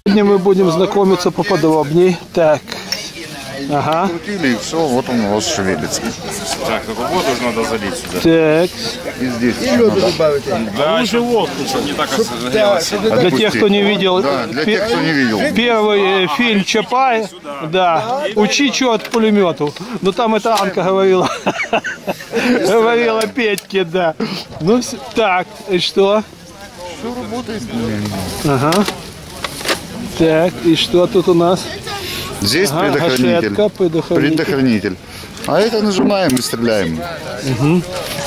Сегодня мы будем знакомиться поподробнее. Так. Ага. Крутили, и все, вот он у вас шевелится. Так, только воду же надо залить сюда. Так. И здесь еще надо. Да, еще водку, чтобы не так разогрелось. Для тех, кто не видел, Да, для тех, кто не видел. первый фильм Чапая, да, учи что от пулемету. Ну там это Анка говорила. Говорила Петьке, да. Ну, так, и что? Все работает. Ага. Так, и что тут у нас? Здесь Ага, предохранитель. гашетка, предохранитель. А это нажимаем и стреляем. Угу.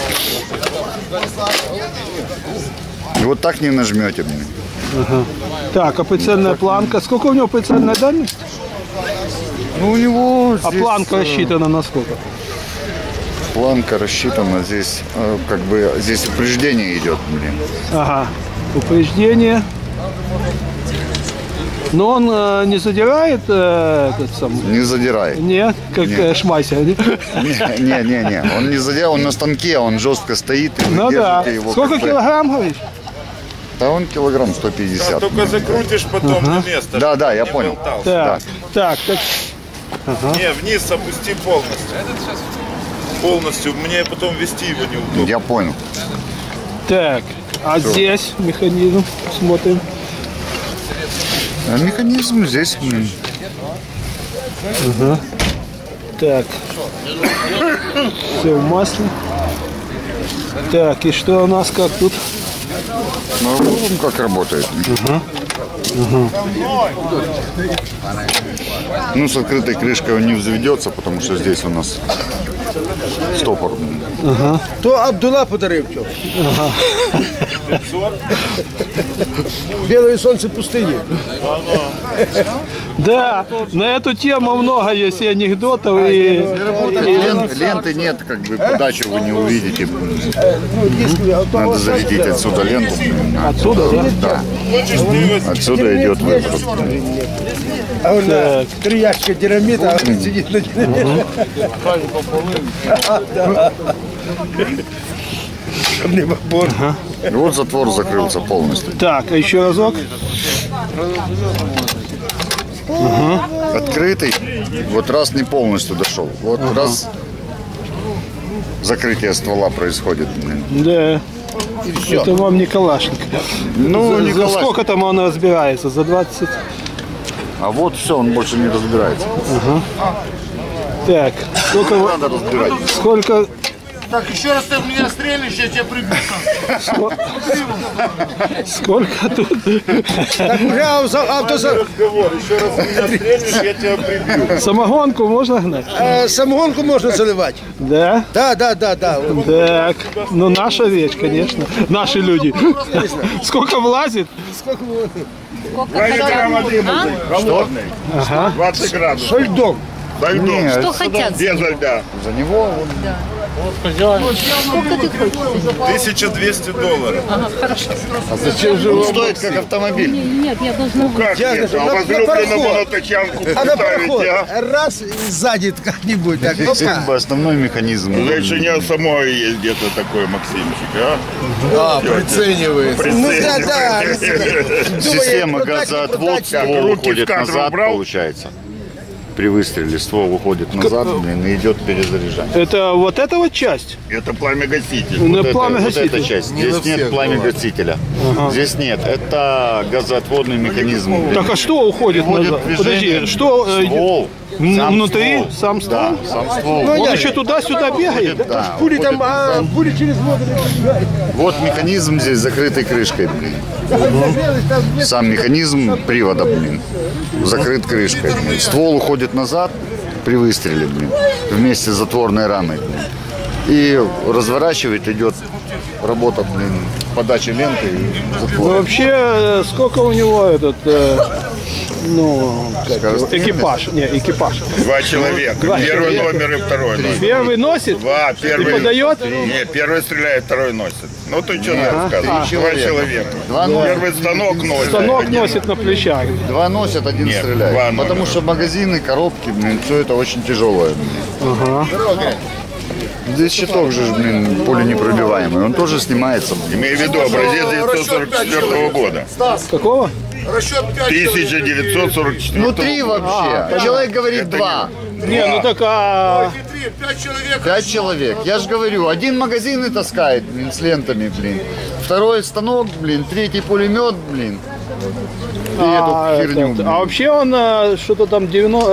И вот так не нажмете. Ага. Так, а прицельная планка. Сколько у него прицельная дальность? Ну у него А здесь, планка рассчитана на сколько? планка рассчитана здесь, как бы здесь упреждение идет, блин. Ага. Упреждение. Но он не задирает этот самый? Не задирает. Нет, как Нет. Шмайсер. Не. Он не задирает, он на станке, он жестко стоит. И вы Ну да. держите его, Сколько как бы. килограмм, говоришь? Да он килограмм 150. Только закрутишь потом на место. Да, я не понял. болтался. Так. Не, вниз опусти полностью. Полностью. Мне потом вести его неудобно. Я понял. Так, а здесь механизм, смотрим. А механизм здесь, блин. Ага. Так. Все в масле. Так, и что у нас, как тут? Ну, вот он как работает. Ну, с открытой крышкой он не взведется, потому что здесь у нас стопор. То Абдулла подарив. Белое солнце пустыни. Да, на эту тему много есть и анекдотов, и... Ленты нет, как бы подачу вы не увидите. Надо зарядить отсюда ленту. Отсюда, да? Да. Отсюда идет выброс. А он на 3 ящика динамита, а он сидит на динамите. И вот затвор закрылся полностью. Так, а еще разок. Открытый, вот раз не полностью дошел. Вот раз закрытие ствола происходит. Да. Это вам не Калашников. Ну, не За Калашников. сколько там он разбирается? За 20? А вот все, он больше не разбирается. Так, Надо разбирать. сколько... Так, еще раз ты в меня стрельнешь, я тебя прибью. Сколько тут? Так уже Разговор. Еще раз меня стрельнешь, я тебя прибью. Самогонку можно гнать? самогонку можно заливать. Да? Да. Так, ну наша вещь, конечно. Наши люди. Сколько влазит? 2 литра воды будет. Холодный. Ага. 20 градусов. Со льдом. Со льдом. Не, Что хотят? Без льда. за него вот, Сколько ты хочешь? $1200. Ага, хорошо. он стоит как автомобиль. Нет, я должна... Как нет? А возлюбленному на тачанку А на поставить, проход а? раз и сзади как-нибудь. Так, Здесь как бы основной механизм. Значит, не самой есть где-то такой Максимчик, а? Приценивает. Ну да. Система Думаю, газоотвод, так, ствол руки в уходит кадр назад, убрал. получается. При выстреле ствол уходит назад, блин, и идет перезаряжание. Это вот эта вот часть? Это пламя-гаситель. Ну, Вот пламя-гаситель. эта часть. Здесь нет пламя-гасителя. Здесь нет. Это газоотводный механизм. Так а что уходит Уходит назад? движение, Подожди, что ствол. Сам внутри? ствол. Сам ствол? Да, сам ствол. Он еще туда-сюда бегает? Да, Пули уходит там, назад. пули через воду. Вот механизм здесь закрытой крышкой, блин. Сам механизм привода, блин, закрыт крышкой. Блин. Ствол уходит назад при выстреле, блин, вместе с затворной рамой, блин. И разворачивать идет работа, блин, подачи ленты и Ну, затвора. вообще, сколько у него этот, Скоростной экипаж? Не, экипаж. 2 человека. Два Первый человека. номер и второй номер. Первый носит? 2, И первый. подает? Нет, первый стреляет, второй носит. Ну ты что надо сказать? 2 человека. Два носят. Первый станок носит. Станок один носит на плечах. Два носят, один Нет, стреляет. два номера. Потому что магазины, коробки, блин, все это очень тяжелое. Блин. Ага. Здесь щиток же, блин, пуленепробиваемый. Он тоже снимается. Блин. Имею в виду образец 1944 года. Какого? Расчет 5 человек. 1944. Ну 3 вообще. Человек говорит 2. Не, ну так, а... 5 человек. 5 человек. Я же говорю, один магазин и таскает, блин, с лентами, блин. Второй станок, блин, третий пулемет, блин. И эту херню, блин. А вообще он что-то там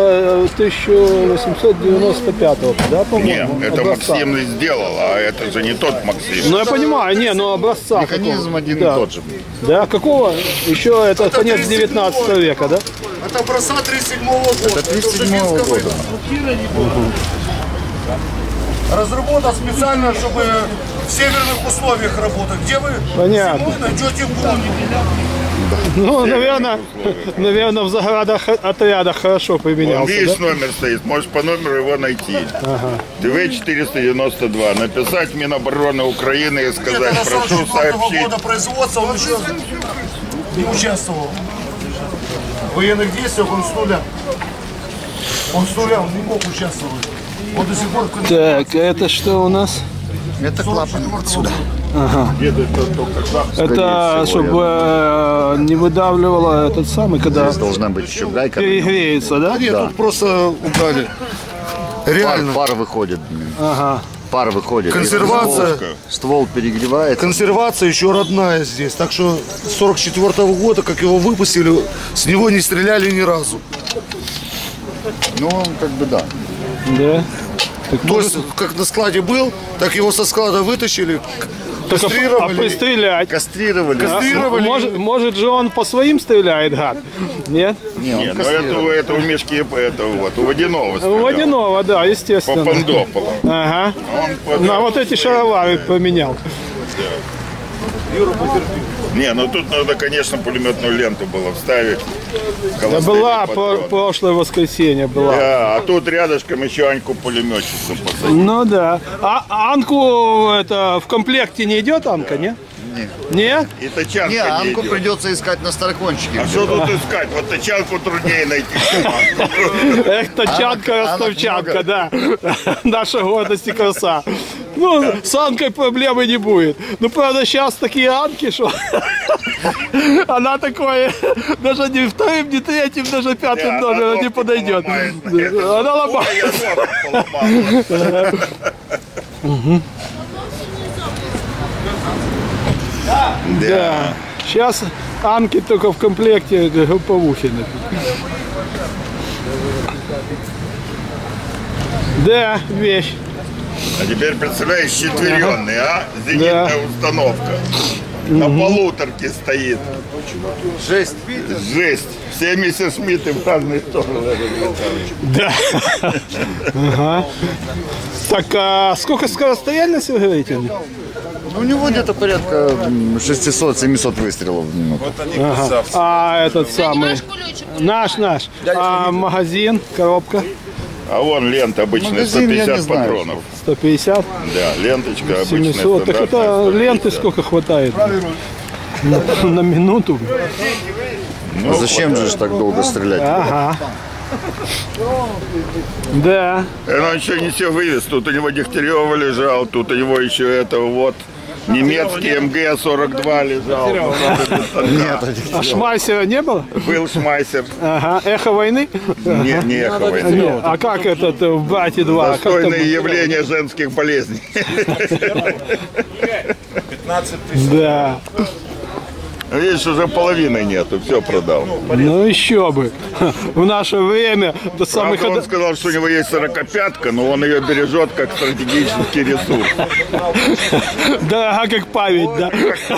1895-го, да, Не, по-моему? это образца. Максим сделал, а это же не тот Максим. Ну я понимаю, не, ну образца. Механизм какого? один Да. и тот же, блин. Да, какого? Еще это конец 19 века, да? Это образца 37-го года. Это 37-го года. Разработан специально, чтобы в северных условиях работать. Где вы Понятно. зимой найдете гуни. Ну, наверное, в заградах отрядах хорошо Вон, применялся, видишь, да? номер стоит, можешь по номеру его найти. ТВ-492. Написать Минобороны Украины и Где-то сказать, до прошу 44-го сообщить. года производства он еще не участвовал. В военных действиях он с нуля. Он не мог участвовать. Он до сих пор в Так, это что у нас? Это клапан отсюда. Это чтобы не выдавливало этот самый, когда Здесь должна быть еще гайка. перегреется, да? Нет, тут просто убрали. Реально. Пар выходит, блин. Ага. Пар выходит. Консервация. Ствол перегревается. Консервация еще родная здесь. Так что с 44-го года, как его выпустили, с него не стреляли ни разу. Ну, он как бы да. Да. Так, То есть, как на складе был, так его со склада вытащили, а кастрировали. пристрелять? Кастрировали. Может же он по своим стреляет, гад? Нет? Не, он Нет, ну кастрировал. это у Мишки, это вот, у Водяного У стрелял. Водяного, да, По естественно. Пандополу. Ага. Он под- На вот эти шаровары поменял. Не, ну тут надо, конечно, пулеметную ленту было вставить. Да Холостые была патроны. прошлое воскресенье была. Да, а тут рядышком еще Аньку пулеметчицу посадили. Ну да. А Анку это в комплекте не идет, Анка, не? Нет? И тачанка Не, не Анку идет. придется искать на Старокончике. А что тут искать? Вот тачанку труднее найти, чем Анку. Эх, тачанка, Анок ростовчанка, да. Наша гордость и краса. Ну, с Анкой проблемы не будет. Ну, правда, сейчас такие Анки, что она такое, даже не вторым, не третьим, даже пятым Не, номером она не подойдет. поломает. Она Ой, ломает. я ногу поломал. Да. Сейчас Анки только в комплекте групповухи. Да, вещь. А теперь представляешь, четверенный, а? Зенитная Да. установка. На полуторке стоит. Жесть. Жесть. Все миссис Смиты в разные стороны. Да. Ага. Так, а сколько скорострельности вы говорите? У него где-то порядка 600-700 выстрелов в минуту. Ага. А этот самый. Наш. А магазин, коробка А вон лента обычная, Магазин я не 150 знаю, патронов. 150, Да, ленточка обычная. 700. Так это стандартная, ленты сколько хватает? На минуту. А зачем же так долго стрелять? Ага. Да. Он еще не все вывез. Тут у него Дегтярева лежал, тут у него еще этого вот немецкий МГ-42 лежал. Нет, А Шмайсера не было? Был Шмайсер. Ага. Эхо войны? Не эхо войны. Нет. А как этот в «Брате 2»? Как там? Достойные явления женских болезней. Да. Видишь, уже половины нету, все продал. Ну еще бы. В наше время до самых... Правда, он сказал, что у него есть 45-ка, но он ее бережет как стратегический ресурс. Дорога как память, да?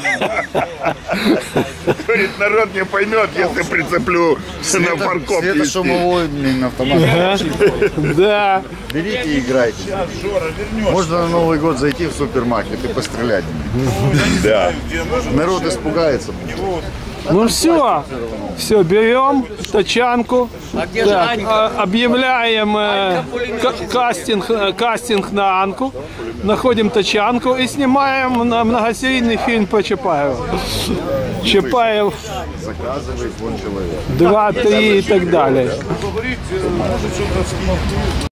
Говорит, народ не поймет, если прицеплю на парковке. Светошумовой, блин, автомат. Да. Берите и играйте. Можно на Новый год зайти в супермаркет и пострелять. Да. Народ испугается. Ну все, берем тачанку, так, объявляем кастинг на Анку, находим тачанку и снимаем на многосерийный фильм про Чапаева. Чапаев Заказывает вон человек. 2, 3 и так далее.